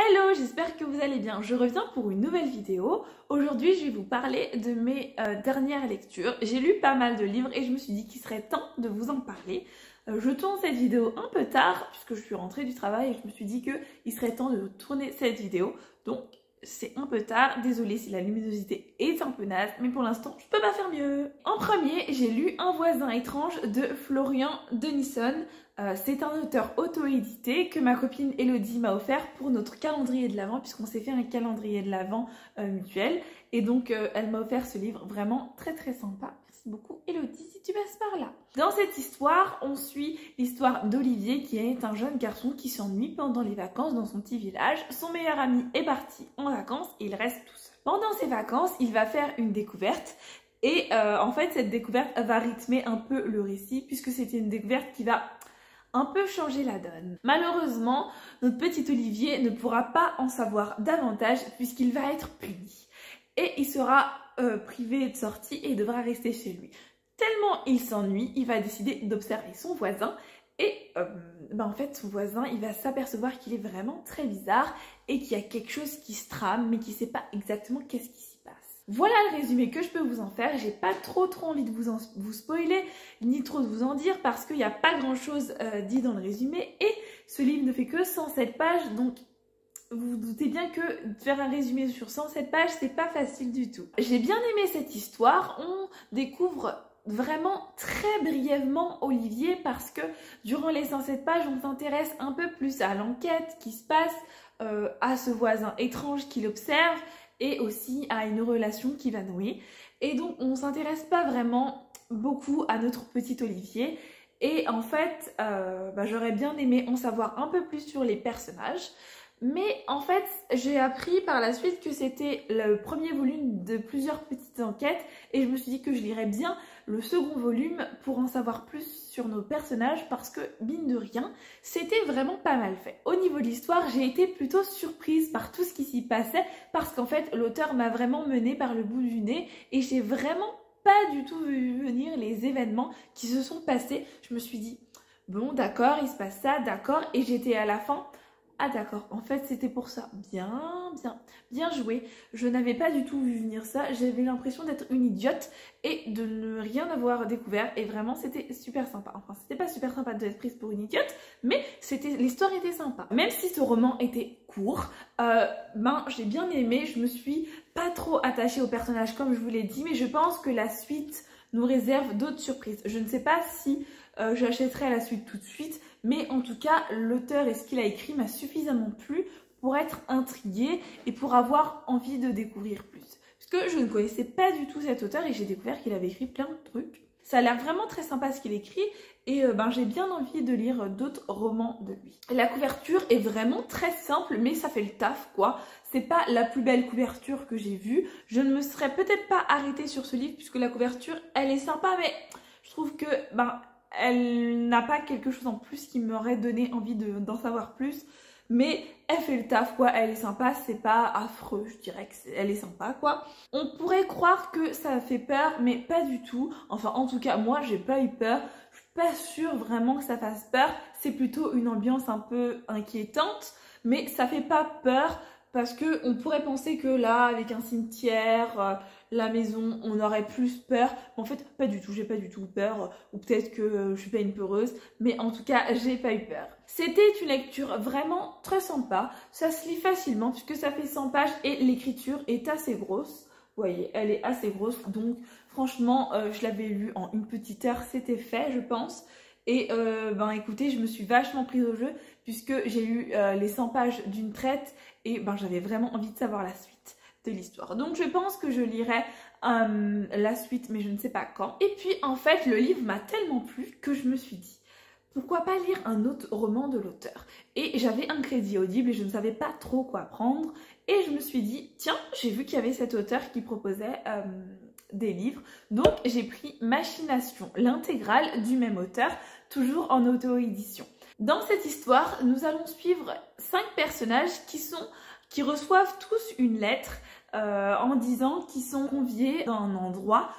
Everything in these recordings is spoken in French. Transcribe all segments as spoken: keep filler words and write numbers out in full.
Hello, j'espère que vous allez bien. Je reviens pour une nouvelle vidéo. Aujourd'hui, je vais vous parler de mes euh, dernières lectures. J'ai lu pas mal de livres et je me suis dit qu'il serait temps de vous en parler. Euh, je tourne cette vidéo un peu tard puisque je suis rentrée du travail et je me suis dit qu'il serait temps de tourner cette vidéo. Donc, c'est un peu tard. Désolée si la luminosité est un peu naze, mais pour l'instant, je peux pas faire mieux. En premier, j'ai lu Un voisin étrange de Florian Denison. Euh, c'est un auteur auto-édité que ma copine Elodie m'a offert pour notre calendrier de l'Avent, puisqu'on s'est fait un calendrier de l'Avent euh, mutuel. Et donc, euh, elle m'a offert ce livre vraiment très très sympa. Merci beaucoup Elodie si tu passes par là. Dans cette histoire, on suit l'histoire d'Olivier qui est un jeune garçon qui s'ennuie pendant les vacances dans son petit village. Son meilleur ami est parti en vacances et il reste tout seul. Pendant ses vacances, il va faire une découverte. Et euh, en fait, cette découverte va rythmer un peu le récit puisque c'était une découverte qui va un peu changer la donne. Malheureusement, notre petit Olivier ne pourra pas en savoir davantage puisqu'il va être puni. Et il sera euh, privé de sortie et devra rester chez lui. Tellement il s'ennuie, il va décider d'observer son voisin. Et euh, ben en fait, son voisin, il va s'apercevoir qu'il est vraiment très bizarre et qu'il y a quelque chose qui se trame, mais qu'il ne sait pas exactement qu'est-ce qui s'y passe. Voilà le résumé que je peux vous en faire. J'ai pas trop trop envie de vous, en, vous spoiler, ni trop de vous en dire, parce qu'il n'y a pas grand chose euh, dit dans le résumé. Et ce livre ne fait que cent sept pages, donc vous vous doutez bien que faire un résumé sur cent sept pages, c'est pas facile du tout. J'ai bien aimé cette histoire. On découvre vraiment très brièvement Olivier parce que durant les cent sept pages, on s'intéresse un peu plus à l'enquête qui se passe, euh, à ce voisin étrange qu'il observe et aussi à une relation qui va nouer. Et donc, on ne s'intéresse pas vraiment beaucoup à notre petit Olivier. Et en fait, euh, bah, j'aurais bien aimé en savoir un peu plus sur les personnages. Mais en fait, j'ai appris par la suite que c'était le premier volume de plusieurs petites enquêtes et je me suis dit que je lirais bien le second volume pour en savoir plus sur nos personnages parce que, mine de rien, c'était vraiment pas mal fait. Au niveau de l'histoire, j'ai été plutôt surprise par tout ce qui s'y passait parce qu'en fait, l'auteur m'a vraiment menée par le bout du nez et j'ai vraiment pas du tout vu venir les événements qui se sont passés. Je me suis dit, bon d'accord, il se passe ça, d'accord, et j'étais à la fin... Ah d'accord, en fait c'était pour ça. Bien, bien, bien joué. Je n'avais pas du tout vu venir ça. J'avais l'impression d'être une idiote et de ne rien avoir découvert. Et vraiment c'était super sympa. Enfin c'était pas super sympa d'être prise pour une idiote, mais c'était l'histoire était sympa. Même si ce roman était court, euh, ben j'ai bien aimé. Je me suis pas trop attachée au personnage comme je vous l'ai dit, mais je pense que la suite nous réserve d'autres surprises. Je ne sais pas si euh, j'achèterai la suite tout de suite, mais en tout cas, l'auteur et ce qu'il a écrit m'a suffisamment plu pour être intriguée et pour avoir envie de découvrir plus. Parce que je ne connaissais pas du tout cet auteur et j'ai découvert qu'il avait écrit plein de trucs. Ça a l'air vraiment très sympa ce qu'il écrit et euh, ben, j'ai bien envie de lire d'autres romans de lui. La couverture est vraiment très simple mais ça fait le taf quoi. C'est pas la plus belle couverture que j'ai vue. Je ne me serais peut-être pas arrêtée sur ce livre puisque la couverture elle est sympa mais je trouve que ben, elle n'a pas quelque chose en plus qui m'aurait donné envie d'en savoir plus. Mais elle fait le taf quoi, elle est sympa, c'est pas affreux, je dirais qu'elle est, est sympa quoi. On pourrait croire que ça fait peur, mais pas du tout. Enfin en tout cas moi j'ai pas eu peur, je suis pas sûre vraiment que ça fasse peur. C'est plutôt une ambiance un peu inquiétante, mais ça fait pas peur parce que on pourrait penser que là avec un cimetière, euh, la maison, on aurait plus peur. Mais en fait pas du tout, j'ai pas du tout peur, ou peut-être que euh, je suis pas une peureuse, mais en tout cas j'ai pas eu peur. C'était une lecture vraiment très sympa, ça se lit facilement puisque ça fait cent pages et l'écriture est assez grosse. Vous voyez, elle est assez grosse, donc franchement euh, je l'avais lu en une petite heure, c'était fait je pense. Et euh, ben écoutez, je me suis vachement prise au jeu puisque j'ai lu euh, les cent pages d'une traite et ben j'avais vraiment envie de savoir la suite de l'histoire. Donc je pense que je lirai euh, la suite mais je ne sais pas quand. Et puis en fait le livre m'a tellement plu que je me suis dit pourquoi pas lire un autre roman de l'auteur. Et j'avais un crédit Audible et je ne savais pas trop quoi prendre et je me suis dit tiens j'ai vu qu'il y avait cet auteur qui proposait euh, des livres. Donc j'ai pris Machination, l'intégrale du même auteur, toujours en auto-édition. Dans cette histoire, nous allons suivre cinq personnages qui, sont, qui reçoivent tous une lettre euh, en disant qu'ils sont conviés dans un endroit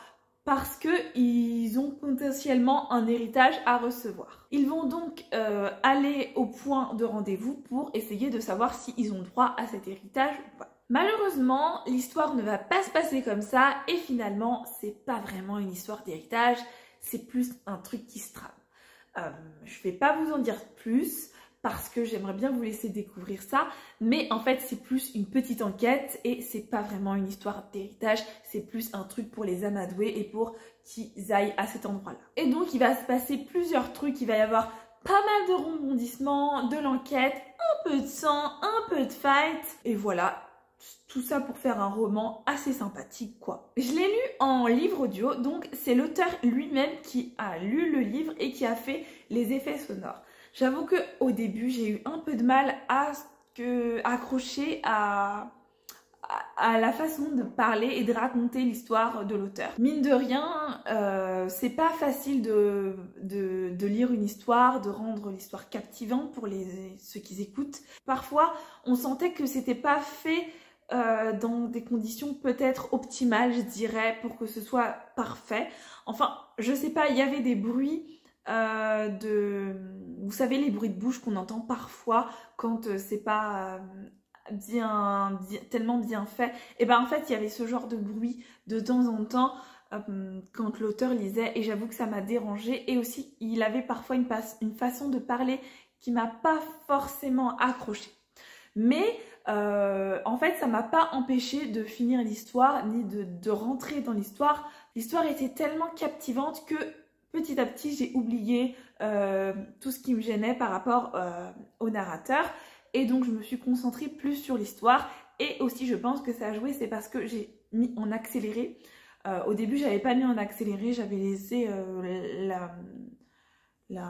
parce qu'ils ont potentiellement un héritage à recevoir. Ils vont donc euh, aller au point de rendez-vous pour essayer de savoir s'ils ont droit à cet héritage ou pas. Malheureusement, l'histoire ne va pas se passer comme ça et finalement, c'est pas vraiment une histoire d'héritage, c'est plus un truc qui se trame. Euh, je vais pas vous en dire plus parce que j'aimerais bien vous laisser découvrir ça, mais en fait c'est plus une petite enquête et c'est pas vraiment une histoire d'héritage, c'est plus un truc pour les amadoués et pour qu'ils aillent à cet endroit-là. Et donc il va se passer plusieurs trucs, il va y avoir pas mal de rebondissements, de l'enquête, un peu de sang, un peu de fight, et voilà. Tout ça pour faire un roman assez sympathique quoi. Je l'ai lu en livre audio, donc c'est l'auteur lui-même qui a lu le livre et qui a fait les effets sonores. J'avoue qu'au début j'ai eu un peu de mal à que, accrocher à, à, à la façon de parler et de raconter l'histoire de l'auteur. Mine de rien, euh, c'est pas facile de, de, de lire une histoire, de rendre l'histoire captivante pour les, ceux qui écoutent. Parfois on sentait que c'était pas fait Euh, dans des conditions peut-être optimales, je dirais, pour que ce soit parfait. Enfin, je sais pas, il y avait des bruits euh, de... Vous savez, les bruits de bouche qu'on entend parfois quand euh, c'est pas euh, bien, bien, tellement bien fait. Et ben en fait, il y avait ce genre de bruit de temps en temps euh, quand l'auteur lisait et j'avoue que ça m'a dérangée. Et aussi, il avait parfois une, une façon de parler qui m'a pas forcément accrochée. Mais euh, en fait, ça m'a pas empêché de finir l'histoire ni de, de rentrer dans l'histoire. L'histoire était tellement captivante que petit à petit, j'ai oublié euh, tout ce qui me gênait par rapport euh, au narrateur. Et donc, je me suis concentrée plus sur l'histoire. Et aussi, je pense que ça a joué, c'est parce que j'ai mis en accéléré. Euh, au début, j'avais pas mis en accéléré, j'avais laissé euh, la... la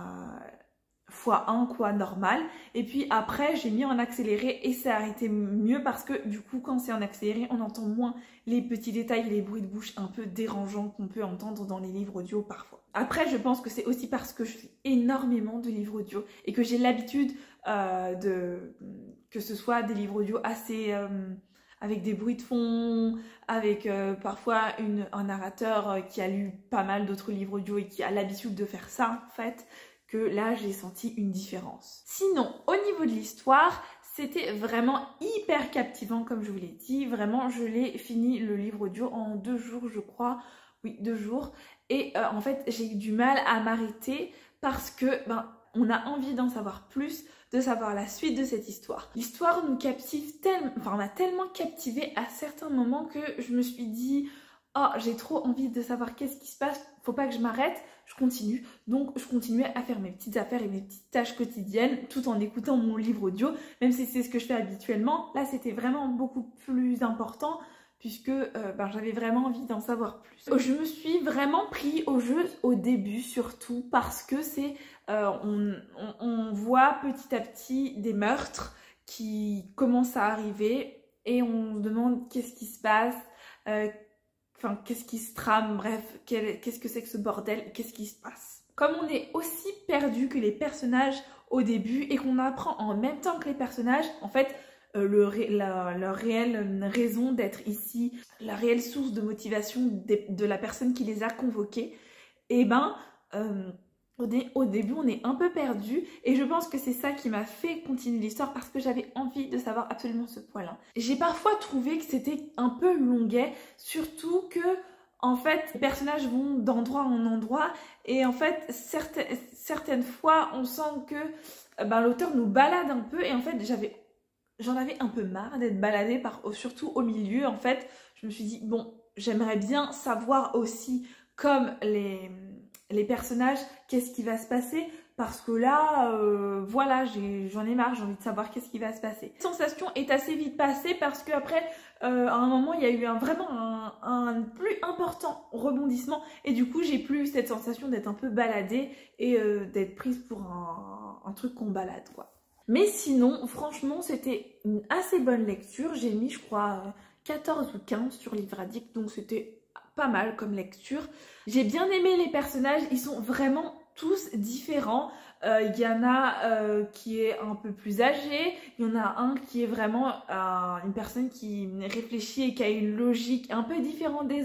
fois un quoi normal et puis après j'ai mis en accéléré et ça a été mieux parce que du coup quand c'est en accéléré on entend moins les petits détails et les bruits de bouche un peu dérangeants qu'on peut entendre dans les livres audio parfois. Après je pense que c'est aussi parce que je lis énormément de livres audio et que j'ai l'habitude euh, de que ce soit des livres audio assez euh, avec des bruits de fond, avec euh, parfois une, un narrateur euh, qui a lu pas mal d'autres livres audio et qui a l'habitude de faire ça en fait, que là j'ai senti une différence. Sinon, au niveau de l'histoire, c'était vraiment hyper captivant comme je vous l'ai dit. Vraiment, je l'ai fini le livre audio en deux jours, je crois. Oui, deux jours. Et euh, en fait, j'ai eu du mal à m'arrêter parce que ben, on a envie d'en savoir plus, de savoir la suite de cette histoire. L'histoire nous captive tellement, enfin, m'a tellement captivée à certains moments que je me suis dit oh, j'ai trop envie de savoir qu'est-ce qui se passe, faut pas que je m'arrête, je continue. Donc je continuais à faire mes petites affaires et mes petites tâches quotidiennes tout en écoutant mon livre audio, même si c'est ce que je fais habituellement. Là c'était vraiment beaucoup plus important puisque euh, ben, j'avais vraiment envie d'en savoir plus. Je me suis vraiment pris au jeu au début surtout parce que c'est euh, on, on, on voit petit à petit des meurtres qui commencent à arriver et on se demande qu'est-ce qui se passe, euh, Enfin, qu'est-ce qui se trame, bref, qu'est-ce que c'est que ce bordel, qu'est-ce qui se passe. Comme on est aussi perdu que les personnages au début et qu'on apprend en même temps que les personnages, en fait, euh, le, la, leur réelle raison d'être ici, la réelle source de motivation de, de la personne qui les a convoqués, et ben, euh, au, dé, au début, on est un peu perdu et je pense que c'est ça qui m'a fait continuer l'histoire parce que j'avais envie de savoir absolument ce point-là. J'ai parfois trouvé que c'était un peu longuet, surtout que en fait, les personnages vont d'endroit en endroit et en fait, certaines, certaines fois, on sent que ben, l'auteur nous balade un peu et en fait, j'avais, j'en avais un peu marre d'être baladée, par, surtout au milieu. En fait, je me suis dit, bon, j'aimerais bien savoir aussi comme les... les personnages, qu'est-ce qui va se passer parce que là, euh, voilà, j'en ai, ai marre, j'ai envie de savoir qu'est-ce qui va se passer. La sensation est assez vite passée parce qu'après, euh, à un moment, il y a eu un, vraiment un, un plus important rebondissement et du coup, j'ai plus eu cette sensation d'être un peu baladée et euh, d'être prise pour un, un truc qu'on balade, quoi. Mais sinon, franchement, c'était une assez bonne lecture. J'ai mis, je crois, quatorze ou quinze sur Livre Addict, donc c'était pas mal comme lecture. J'ai bien aimé les personnages, ils sont vraiment tous différents. Il euh, y en a euh, qui est un peu plus âgé, il y en a un qui est vraiment euh, une personne qui réfléchit et qui a une logique un peu différente des autres.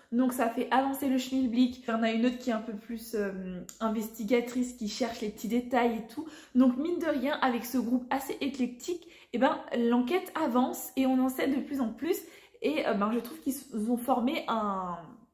donc ça fait avancer le schmilblick. Il y en a une autre qui est un peu plus euh, investigatrice, qui cherche les petits détails et tout. Donc mine de rien, avec ce groupe assez éclectique, eh ben, l'enquête avance et on en sait de plus en plus. Et euh, ben, je trouve qu'ils ont formé un,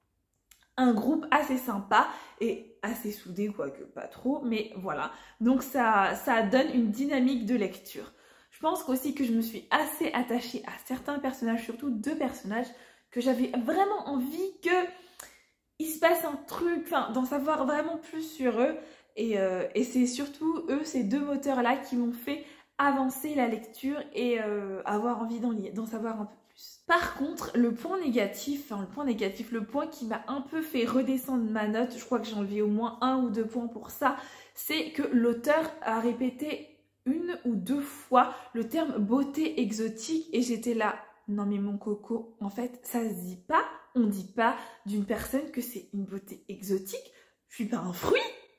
un groupe assez sympa et assez soudé, quoique pas trop, mais voilà. Donc ça, ça donne une dynamique de lecture. Je pense aussi que je me suis assez attachée à certains personnages, surtout deux personnages, que j'avais vraiment envie que il se passe un truc, enfin, d'en savoir vraiment plus sur eux. Et, euh, et c'est surtout eux, ces deux moteurs-là, qui m'ont fait avancer la lecture et euh, avoir envie d'en savoir un peu plus. Par contre, le point négatif, enfin le point négatif, le point qui m'a un peu fait redescendre ma note, je crois que j'ai enlevé au moins un ou deux points pour ça, c'est que l'auteur a répété une ou deux fois le terme beauté exotique et j'étais là, non mais mon coco, en fait ça se dit pas, on dit pas d'une personne que c'est une beauté exotique, je suis pas un fruit,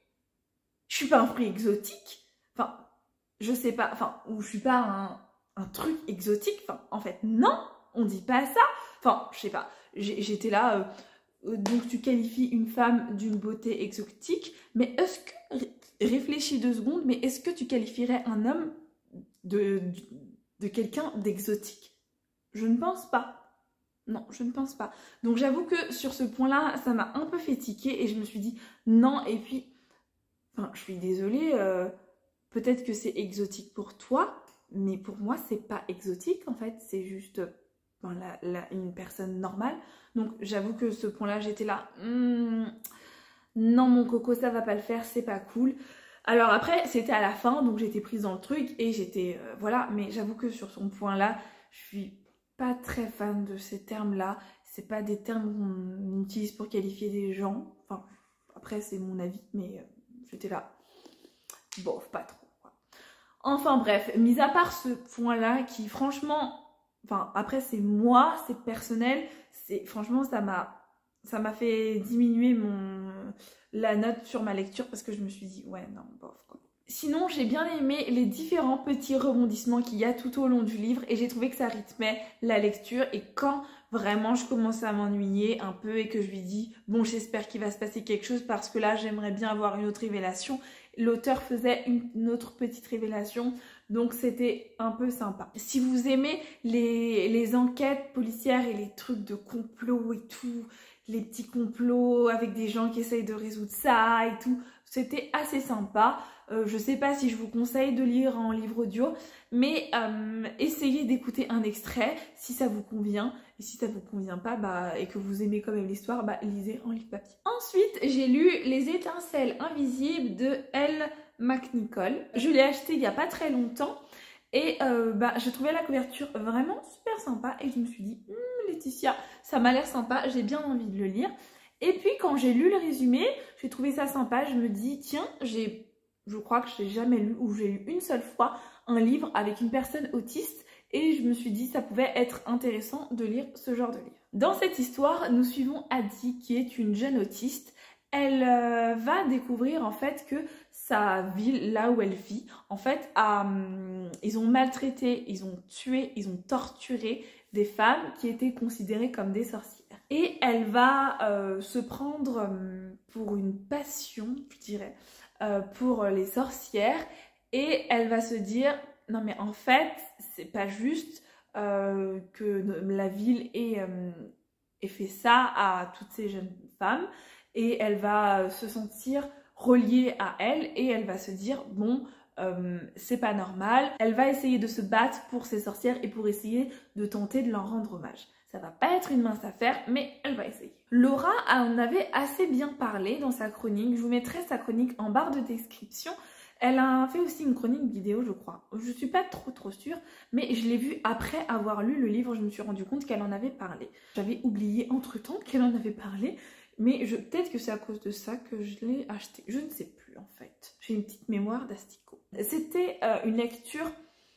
je suis pas un fruit exotique, enfin je sais pas, enfin ou je suis pas un, un truc exotique, enfin en fait non, on dit pas ça, enfin je sais pas, j'étais là, euh, donc tu qualifies une femme d'une beauté exotique, mais est-ce que... Réfléchis deux secondes, mais est-ce que tu qualifierais un homme de, de, de quelqu'un d'exotique? Je ne pense pas. Non, je ne pense pas. Donc j'avoue que sur ce point-là, ça m'a un peu fait tiquer et je me suis dit non. Et puis, enfin, je suis désolée, euh, peut-être que c'est exotique pour toi, mais pour moi, c'est pas exotique en fait. C'est juste ben, la, la, une personne normale. Donc j'avoue que ce point-là, j'étais là... Hmm, non mon coco ça va pas le faire, c'est pas cool. Alors après c'était à la fin donc j'étais prise dans le truc et j'étais euh, voilà, mais j'avoue que sur son point là je suis pas très fan de ces termes là, c'est pas des termes qu'on utilise pour qualifier des gens, enfin après c'est mon avis mais euh, j'étais là bof pas trop quoi. Enfin bref, mis à part ce point là qui franchement, enfin après c'est moi, c'est personnel, c'est franchement ça m'a ça m'a fait diminuer mon, la note sur ma lecture parce que je me suis dit, ouais, non, bof, quoi. Sinon, j'ai bien aimé les différents petits rebondissements qu'il y a tout au long du livre et j'ai trouvé que ça rythmait la lecture. Et quand vraiment je commençais à m'ennuyer un peu et que je lui dis, bon, j'espère qu'il va se passer quelque chose parce que là, j'aimerais bien avoir une autre révélation, l'auteur faisait une autre petite révélation. Donc c'était un peu sympa. Si vous aimez les, les enquêtes policières et les trucs de complot et tout, les petits complots avec des gens qui essayent de résoudre ça et tout, c'était assez sympa. Euh, je sais pas si je vous conseille de lire en livre audio, mais euh, essayez d'écouter un extrait si ça vous convient. Et si ça vous convient pas bah, et que vous aimez quand même l'histoire, bah, lisez en livre papier. Ensuite, j'ai lu Les étincelles invisibles de Elle McNichol. Je l'ai acheté il y a pas très longtemps. Et euh, bah, je trouvais la couverture vraiment super sympa et je me suis dit, hm, Laetitia, ça m'a l'air sympa, j'ai bien envie de le lire. Et puis quand j'ai lu le résumé, j'ai trouvé ça sympa, je me dis, tiens, j'ai, je crois que je n'ai jamais lu ou j'ai lu une seule fois un livre avec une personne autiste et je me suis dit, ça pouvait être intéressant de lire ce genre de livre. Dans cette histoire, nous suivons Addie qui est une jeune autiste. Elle euh, va découvrir en fait que sa ville, là où elle vit, en fait, euh, ils ont maltraité, ils ont tué, ils ont torturé des femmes qui étaient considérées comme des sorcières. Et elle va euh, se prendre euh, pour une passion, je dirais, euh, pour les sorcières. Et elle va se dire, non mais en fait, c'est pas juste euh, que la ville ait, euh, ait fait ça à toutes ces jeunes femmes. Et elle va se sentir reliée à elle et elle va se dire bon euh, c'est pas normal. Elle va essayer de se battre pour ces sorcières et pour essayer de tenter de leur rendre hommage. Ça va pas être une mince affaire mais elle va essayer. Laura en avait assez bien parlé dans sa chronique, je vous mettrai sa chronique en barre de description. Elle a fait aussi une chronique vidéo je crois, je suis pas trop trop sûre mais je l'ai vue après avoir lu le livre, je me suis rendu compte qu'elle en avait parlé. J'avais oublié entre temps qu'elle en avait parlé. Mais peut-être que c'est à cause de ça que je l'ai acheté. Je ne sais plus en fait. J'ai une petite mémoire d'asticot. C'était euh, une lecture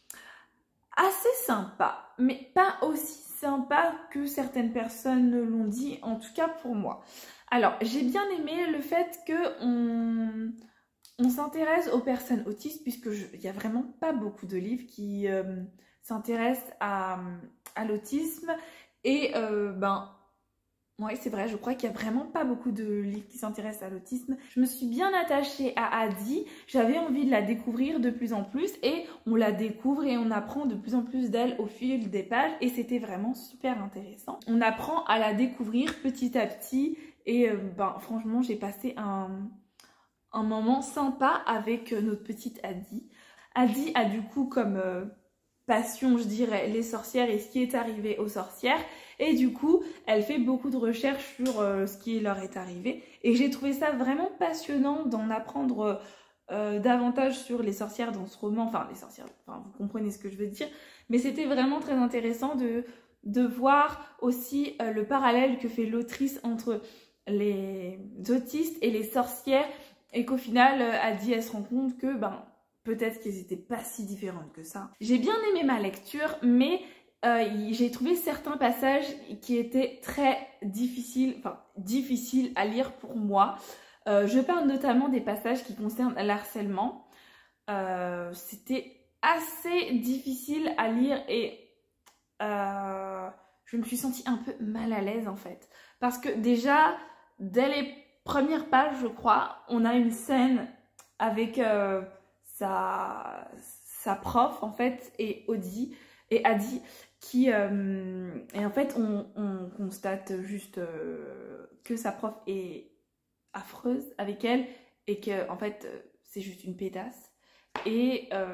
assez sympa, mais pas aussi sympa que certaines personnes l'ont dit, en tout cas pour moi. Alors, j'ai bien aimé le fait qu'on on s'intéresse aux personnes autistes, puisque il n'y a vraiment pas beaucoup de livres qui euh, s'intéressent à, à l'autisme. Et euh, ben... Oui, c'est vrai, je crois qu'il n'y a vraiment pas beaucoup de livres qui s'intéressent à l'autisme. Je me suis bien attachée à Adi, j'avais envie de la découvrir de plus en plus et on la découvre et on apprend de plus en plus d'elle au fil des pages et c'était vraiment super intéressant. On apprend à la découvrir petit à petit et euh, ben, franchement j'ai passé un, un moment sympa avec notre petite Adi. Adi a du coup comme euh, passion, je dirais, les sorcières et ce qui est arrivé aux sorcières. Et du coup, elle fait beaucoup de recherches sur euh, ce qui leur est arrivé. Et j'ai trouvé ça vraiment passionnant d'en apprendre euh, davantage sur les sorcières dans ce roman. Enfin, les sorcières, enfin, vous comprenez ce que je veux dire. Mais c'était vraiment très intéressant de, de voir aussi euh, le parallèle que fait l'autrice entre les autistes et les sorcières. Et qu'au final, euh, Adi, elle se rend compte que ben, peut-être qu'elles n'étaient pas si différentes que ça. J'ai bien aimé ma lecture, mais... Euh, j'ai trouvé certains passages qui étaient très difficiles, enfin difficiles à lire pour moi. Euh, je parle notamment des passages qui concernent l'harcèlement. Euh, C'était assez difficile à lire et euh, je me suis sentie un peu mal à l'aise en fait. Parce que déjà, dès les premières pages, je crois, on a une scène avec euh, sa, sa prof en fait et Audi et Adi. Qui, euh, et en fait, on, on constate juste euh, que sa prof est affreuse avec elle et que en fait, c'est juste une pétasse. Et, euh,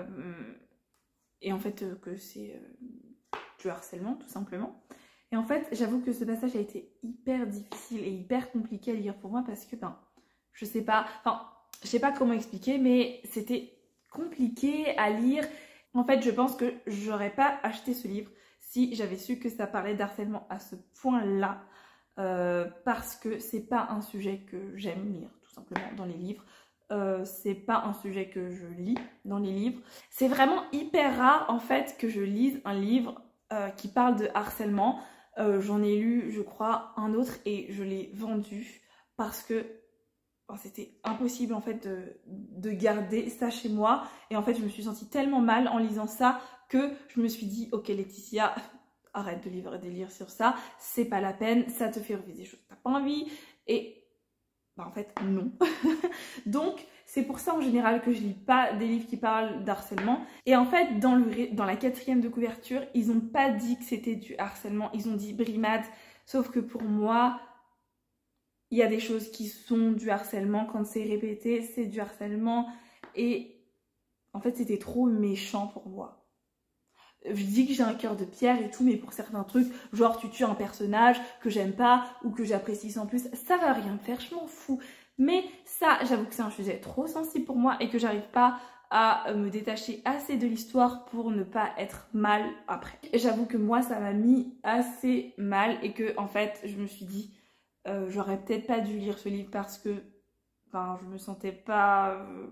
et en fait, que c'est euh, du harcèlement, tout simplement. Et en fait, j'avoue que ce passage a été hyper difficile et hyper compliqué à lire pour moi parce que, ben, je sais pas, enfin, je sais pas comment expliquer, mais c'était compliqué à lire. En fait, je pense que j'aurais pas acheté ce livre si j'avais su que ça parlait d'harcèlement à ce point-là, euh, parce que c'est pas un sujet que j'aime lire, tout simplement, dans les livres. Euh, c'est pas un sujet que je lis dans les livres. C'est vraiment hyper rare, en fait, que je lise un livre euh, qui parle de harcèlement. Euh, J'en ai lu, je crois, un autre et je l'ai vendu parce que enfin, c'était impossible, en fait, de, de garder ça chez moi. Et en fait, je me suis sentie tellement mal en lisant ça que je me suis dit, ok Laetitia, arrête de lire des livres sur ça, c'est pas la peine, ça te fait revivre des choses que t'as pas envie, et bah en fait non. Donc c'est pour ça en général que je lis pas des livres qui parlent d'harcèlement, et en fait dans, le, dans la quatrième de couverture, ils ont pas dit que c'était du harcèlement, ils ont dit brimade, sauf que pour moi, il y a des choses qui sont du harcèlement, quand c'est répété, c'est du harcèlement, et en fait c'était trop méchant pour moi. Je dis que j'ai un cœur de pierre et tout, mais pour certains trucs, genre tu tues un personnage que j'aime pas ou que j'apprécie sans plus, ça va rien me faire, je m'en fous. Mais ça, j'avoue que c'est un sujet trop sensible pour moi et que j'arrive pas à me détacher assez de l'histoire pour ne pas être mal après. J'avoue que moi, ça m'a mis assez mal et que en fait, je me suis dit, euh, j'aurais peut-être pas dû lire ce livre parce que, enfin, je me sentais pas... Euh,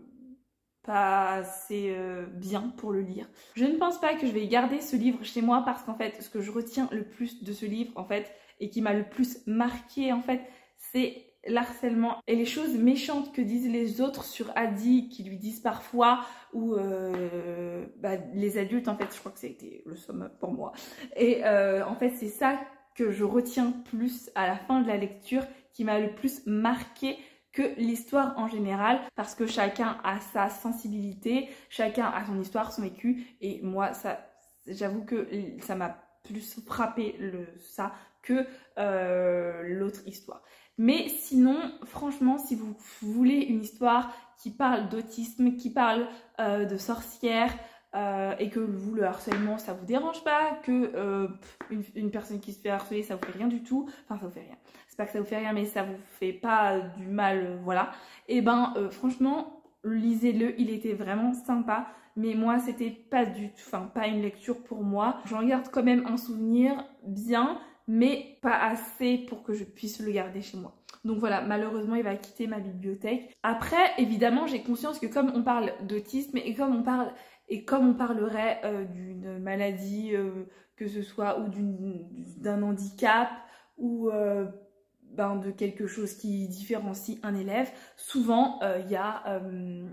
pas assez euh, bien pour le lire. Je ne pense pas que je vais garder ce livre chez moi parce qu'en fait, ce que je retiens le plus de ce livre, en fait, et qui m'a le plus marqué, en fait, c'est l'harcèlement et les choses méchantes que disent les autres sur Adi, qui lui disent parfois, ou euh, bah, les adultes, en fait, je crois que c'était le summum pour moi. Et euh, en fait, c'est ça que je retiens plus à la fin de la lecture, qui m'a le plus marqué que l'histoire en général, parce que chacun a sa sensibilité, chacun a son histoire, son vécu, et moi, ça, j'avoue que ça m'a plus frappé le, ça que euh, l'autre histoire. Mais sinon, franchement, si vous voulez une histoire qui parle d'autisme, qui parle euh, de sorcières, euh, et que vous, le harcèlement, ça vous dérange pas, que euh, une, une personne qui se fait harceler, ça vous fait rien du tout, enfin, ça vous fait rien. C'est pas que ça vous fait rien, mais ça vous fait pas du mal, euh, voilà. Et ben, euh, franchement, lisez-le, il était vraiment sympa. Mais moi, c'était pas du tout, enfin, pas une lecture pour moi. J'en garde quand même un souvenir bien, mais pas assez pour que je puisse le garder chez moi. Donc voilà, malheureusement, il va quitter ma bibliothèque. Après, évidemment, j'ai conscience que comme on parle d'autisme et comme on parle et comme on parlerait euh, d'une maladie, euh, que ce soit ou d'un handicap ou euh, ben, de quelque chose qui différencie un élève, souvent il euh, y a euh,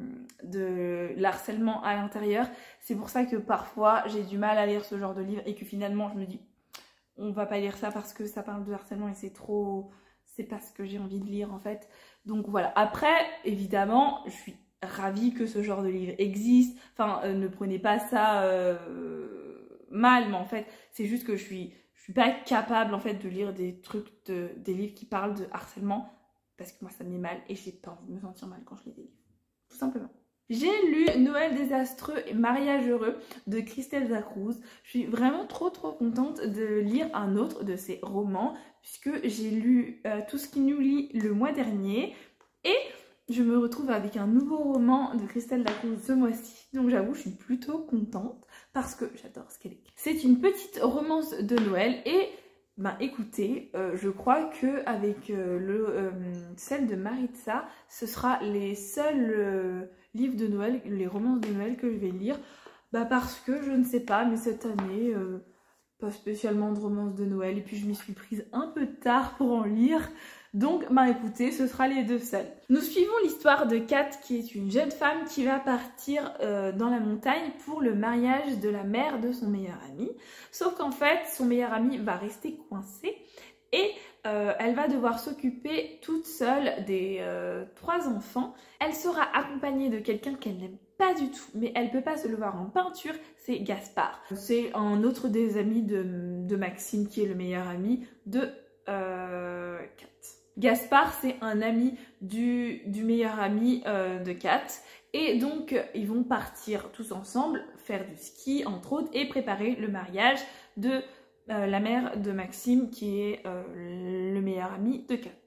de l'harcèlement à l'intérieur. C'est pour ça que parfois j'ai du mal à lire ce genre de livre et que finalement je me dis on va pas lire ça parce que ça parle de harcèlement et c'est trop... c'est pas ce que j'ai envie de lire en fait. Donc voilà. Après, évidemment, je suis ravie que ce genre de livre existe. Enfin, euh, ne prenez pas ça euh, mal, mais en fait, c'est juste que je suis, je suis pas capable en fait de lire des trucs, de, des livres qui parlent de harcèlement parce que moi ça me met mal et j'ai pas envie de me sentir mal quand je lis des livres. Tout simplement. J'ai lu Noël désastreux et mariage heureux de Christelle Zachrouz. Je suis vraiment trop trop contente de lire un autre de ses romans puisque j'ai lu euh, Tout ce qui nous lie le mois dernier et je me retrouve avec un nouveau roman de Christelle Zachrouz ce mois-ci. Donc j'avoue, je suis plutôt contente parce que j'adore ce qu'elle écrit. C'est une petite romance de Noël et ben écoutez, euh, je crois que avec euh, le euh, celle de Maritza, ce sera les seuls euh, livres de Noël, les romances de Noël que je vais lire. Bah parce que je ne sais pas, mais cette année, euh, pas spécialement de romances de Noël et puis je m'y suis prise un peu tard pour en lire. Donc, bah écoutez, ce sera les deux seuls. Nous suivons l'histoire de Kat, qui est une jeune femme qui va partir euh, dans la montagne pour le mariage de la mère de son meilleur ami. Sauf qu'en fait, son meilleur ami va rester coincé et euh, elle va devoir s'occuper toute seule des euh, trois enfants. Elle sera accompagnée de quelqu'un qu'elle n'aime pas du tout, mais elle peut pas se le voir en peinture, c'est Gaspard. C'est un autre des amis de, de Maxime, qui est le meilleur ami de euh, Kat. Gaspard, c'est un ami du, du meilleur ami euh, de Kat. Et donc, ils vont partir tous ensemble, faire du ski, entre autres, et préparer le mariage de euh, la mère de Maxime, qui est euh, le meilleur ami de Kat.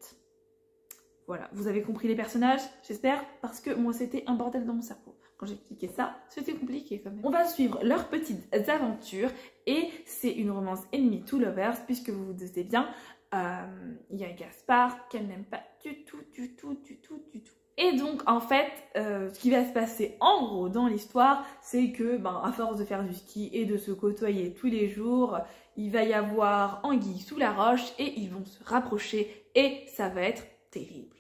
Voilà, vous avez compris les personnages, j'espère, parce que moi, c'était un bordel dans mon cerveau. Quand j'expliquais ça, c'était compliqué quand même. On va suivre leurs petites aventures, et c'est une romance enemy to lovers, puisque vous vous doutez bien, il euh, y a Gaspard qu'elle n'aime pas du tout, du tout, du tout, du tout. Et donc en fait, euh, ce qui va se passer en gros dans l'histoire, c'est que ben, à force de faire du ski et de se côtoyer tous les jours, il va y avoir anguille sous la roche et ils vont se rapprocher et ça va être terrible.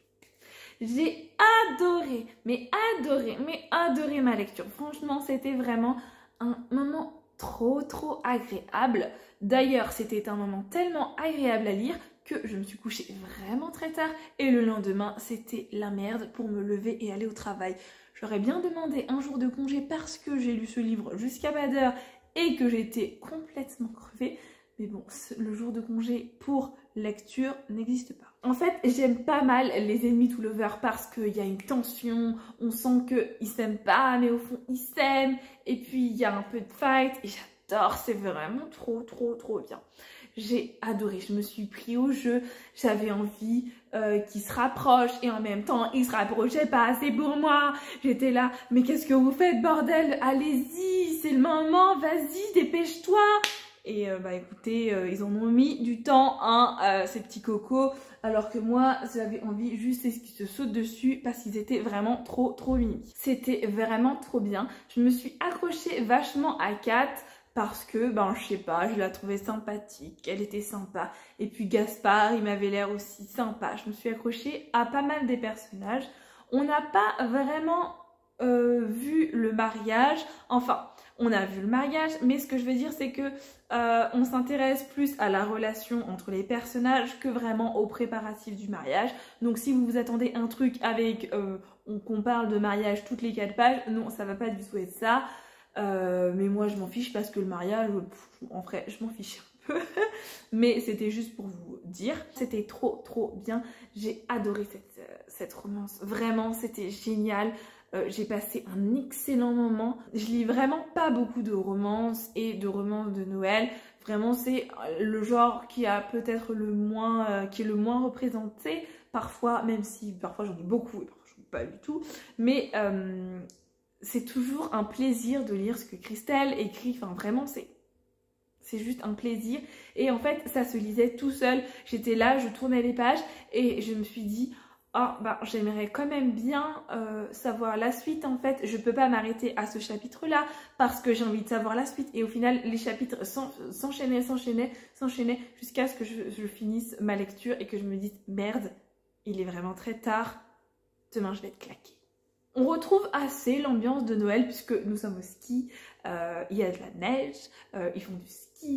J'ai adoré, mais adoré, mais adoré ma lecture. Franchement, c'était vraiment un moment trop trop agréable. D'ailleurs, c'était un moment tellement agréable à lire que je me suis couchée vraiment très tard et le lendemain, c'était la merde pour me lever et aller au travail. J'aurais bien demandé un jour de congé parce que j'ai lu ce livre jusqu'à pas d'heure et que j'étais complètement crevée. Mais bon, le jour de congé pour lecture n'existe pas. En fait, j'aime pas mal les ennemis to lovers parce qu'il y a une tension, on sent qu'ils s'aiment pas, mais au fond ils s'aiment. Et puis il y a un peu de fight et j'adore, c'est vraiment trop trop trop bien. J'ai adoré, je me suis pris au jeu, j'avais envie euh, qu'ils se rapprochent et en même temps ils se rapprochaient pas assez pour moi. J'étais là, mais qu'est-ce que vous faites bordel? Allez-y, c'est le moment, vas-y, dépêche-toi. Et euh, bah écoutez, euh, ils en ont mis du temps, hein, euh, ces petits cocos, alors que moi j'avais envie juste qu'ils se sautent dessus parce qu'ils étaient vraiment trop trop mimi. C'était vraiment trop bien. Je me suis accrochée vachement à Kat parce que, ben je sais pas, je la trouvais sympathique, elle était sympa. Et puis Gaspard, il m'avait l'air aussi sympa. Je me suis accrochée à pas mal des personnages. On n'a pas vraiment euh, vu le mariage, enfin... On a vu le mariage, mais ce que je veux dire, c'est que euh, on s'intéresse plus à la relation entre les personnages que vraiment aux préparatifs du mariage. Donc si vous vous attendez un truc avec euh, qu'on parle de mariage toutes les quatre pages, non, ça va pas du tout être ça. Euh, mais moi, je m'en fiche parce que le mariage, pff, en vrai, je m'en fiche un peu. Mais c'était juste pour vous dire. C'était trop, trop bien. J'ai adoré cette, euh, cette romance. Vraiment, c'était génial. Euh, j'ai passé un excellent moment. Je lis vraiment pas beaucoup de romances et de romances de Noël. Vraiment, c'est le genre qui a peut-être le moins, euh, qui est le moins représenté parfois, même si parfois j'en ai beaucoup et parfois j'en ai pas du tout. Mais euh, c'est toujours un plaisir de lire ce que Christelle écrit. Enfin, vraiment, c'est c'est juste un plaisir. Et en fait, ça se lisait tout seul. J'étais là, je tournais les pages et je me suis dit... Ah, bah, j'aimerais quand même bien euh, savoir la suite en fait. Je peux pas m'arrêter à ce chapitre-là parce que j'ai envie de savoir la suite. Et au final, les chapitres s'enchaînaient, s'enchaînaient, s'enchaînaient jusqu'à ce que je, je finisse ma lecture et que je me dise merde, il est vraiment très tard. Demain, je vais être claquée. On retrouve assez l'ambiance de Noël puisque nous sommes au ski. Euh, il y a de la neige, euh, ils font du ski.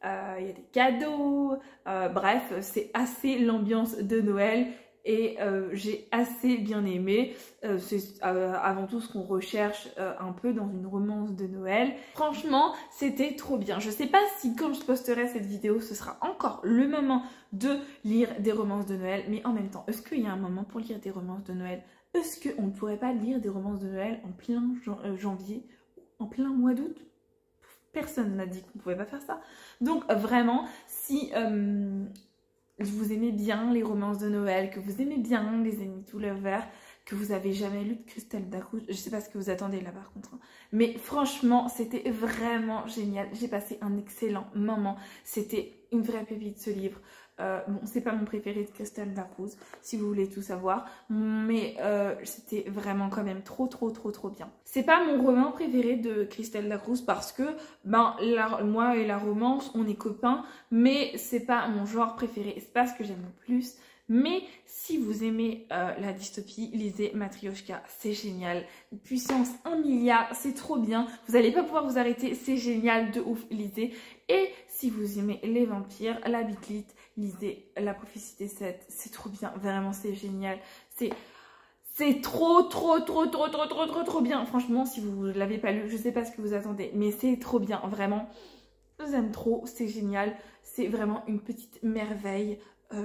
euh, il y a des cadeaux, euh, bref, c'est assez l'ambiance de Noël. Et euh, j'ai assez bien aimé, euh, c'est euh, avant tout ce qu'on recherche euh, un peu dans une romance de Noël. Franchement, c'était trop bien. Je sais pas si quand je posterai cette vidéo, ce sera encore le moment de lire des romances de Noël, mais en même temps, est-ce qu'il y a un moment pour lire des romances de Noël? Est-ce qu'on ne pourrait pas lire des romances de Noël en plein jan euh, janvier, en plein mois d'août? Personne n'a dit qu'on ne pouvait pas faire ça. Donc vraiment, si... Euh, vous aimez bien les romances de Noël, que vous aimez bien les Ennemis to Lovers, que vous avez jamais lu de Christelle Dacruz, je sais pas ce que vous attendez là par contre, hein. Mais franchement c'était vraiment génial, j'ai passé un excellent moment, c'était une vraie pépite ce livre. Euh, bon, c'est pas mon préféré de Christelle Dacruz, si vous voulez tout savoir, mais euh, c'était vraiment quand même trop trop trop trop bien. C'est pas mon roman préféré de Christelle Dacruz parce que ben la, moi et la romance on est copains, mais c'est pas mon genre préféré, c'est pas ce que j'aime le plus. Mais si vous aimez euh, la dystopie, lisez Matryoshka, c'est génial. Puissance un milliard, c'est trop bien. Vous n'allez pas pouvoir vous arrêter, c'est génial, de ouf, lisez. Et si vous aimez les vampires, la Bitlite, lisez La prophétie des sept, c'est trop bien, vraiment c'est génial. C'est... C'est trop, trop, trop, trop, trop, trop, trop, trop bien. Franchement, si vous ne l'avez pas lu, je ne sais pas ce que vous attendez, mais c'est trop bien, vraiment. Je vous aime trop, c'est génial. C'est vraiment une petite merveille. Euh...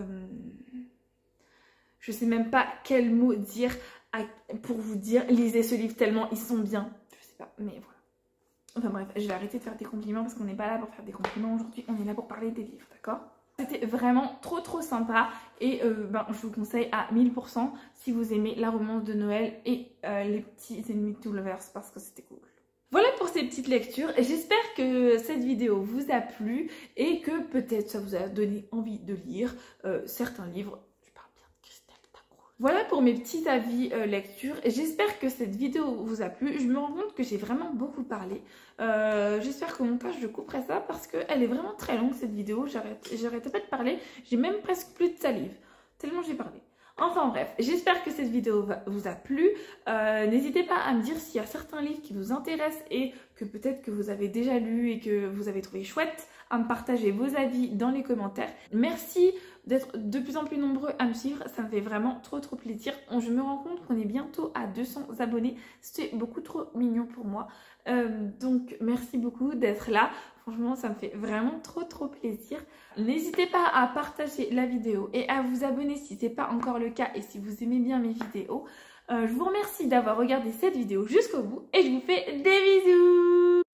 Je sais même pas quel mot dire à... pour vous dire. Lisez ce livre tellement ils sont bien. Je sais pas, mais voilà. Enfin bref, je vais arrêter de faire des compliments parce qu'on n'est pas là pour faire des compliments aujourd'hui. On est là pour parler des livres, d'accord? C'était vraiment trop trop sympa et euh, ben, je vous conseille à mille pour cent si vous aimez la romance de Noël et euh, les petits Ennemis to Lovers parce que c'était cool. Voilà pour ces petites lectures, j'espère que cette vidéo vous a plu et que peut-être ça vous a donné envie de lire euh, certains livres. Je parle bien de Christelle Dacruz. Voilà pour mes petits avis euh, lecture, j'espère que cette vidéo vous a plu. Je me rends compte que j'ai vraiment beaucoup parlé, euh, j'espère qu'au montage je couperai ça parce qu'elle est vraiment très longue cette vidéo, j'arrête pas de parler, j'ai même presque plus de salive, tellement j'ai parlé. Enfin bref, j'espère que cette vidéo vous a plu. Euh, N'hésitez pas à me dire s'il y a certains livres qui vous intéressent et que peut-être que vous avez déjà lu et que vous avez trouvé chouette, à me partager vos avis dans les commentaires. Merci d'être de plus en plus nombreux à me suivre, ça me fait vraiment trop trop plaisir. Je me rends compte qu'on est bientôt à deux cents abonnés, c'est beaucoup trop mignon pour moi. Euh, donc merci beaucoup d'être là. Franchement, ça me fait vraiment trop trop plaisir. N'hésitez pas à partager la vidéo et à vous abonner si ce n'est pas encore le cas et si vous aimez bien mes vidéos. Euh, je vous remercie d'avoir regardé cette vidéo jusqu'au bout et je vous fais des bisous.